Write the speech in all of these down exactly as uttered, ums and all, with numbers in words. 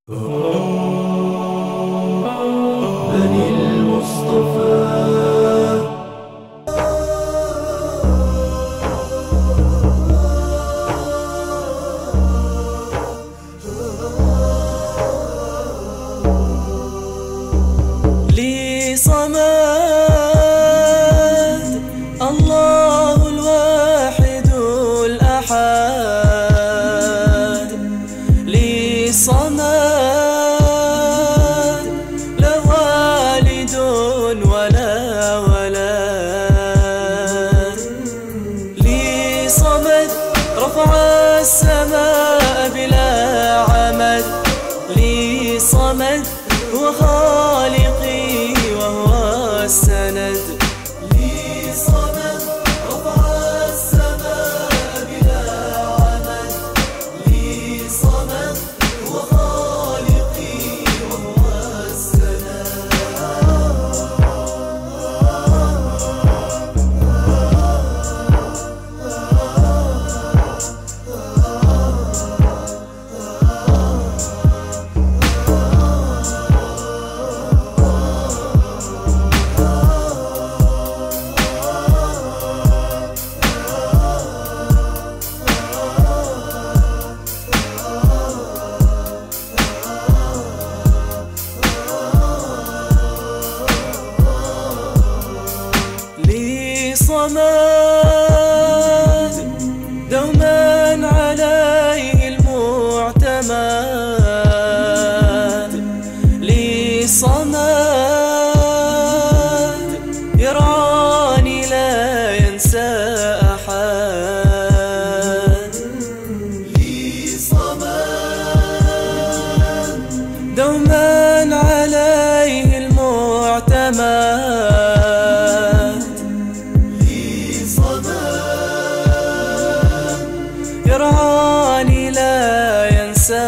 بني المصطفى. لي صمد الله الواحد الأحد، لي صمد لا والد ولا ولد، لي صمد رفع السماء بلا عمد، لي صمد هو خالقي وهو السند، لي صمد رفع السماء بلا عمد، لي صمد هو خالقي وهو السند. لي صمد دوما عليه المعتمد، لي صمد يرعاني لا ينسى أحد، لي صمد دوما عليه المعتمد، يرعاني لا ينسى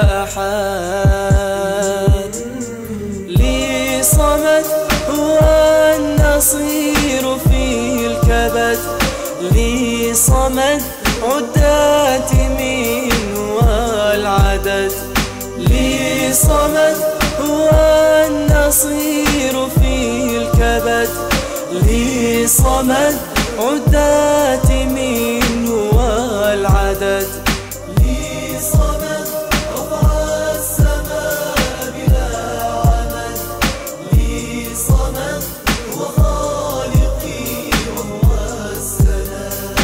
أحد، لي صمد هو النصير في الكبد، لي صمد عدات منه والعدد، لي صمد هو النصير في الكبد، لي صمد عدات منه والعدد، لي صمد رفع السماء بلا عمد، لي صمد هو خالقي وهو السند.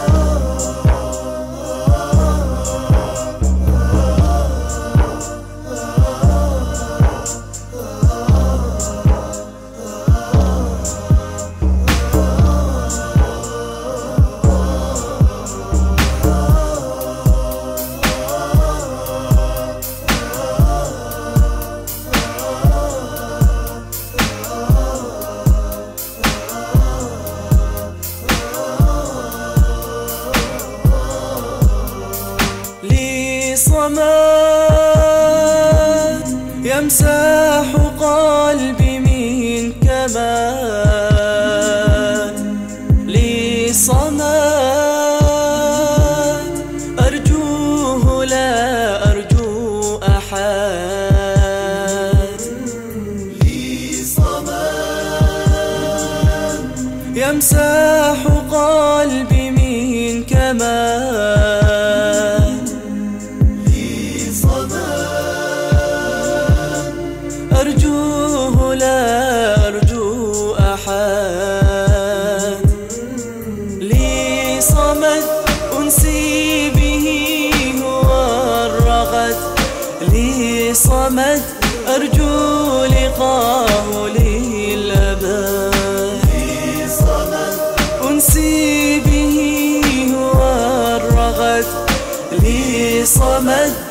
لي صمد يمسح قلبي من كماد، لي صمد أرجوه لا أرجو أحد، لي صمد يمسح قلبي من كماد، أرجوه لا أرجو أحد، لي صمد أنسي به هو الرغد، لي صمد أرجو لقاه للأبد، لي صمد أنسي به هو الرغد، لي صمد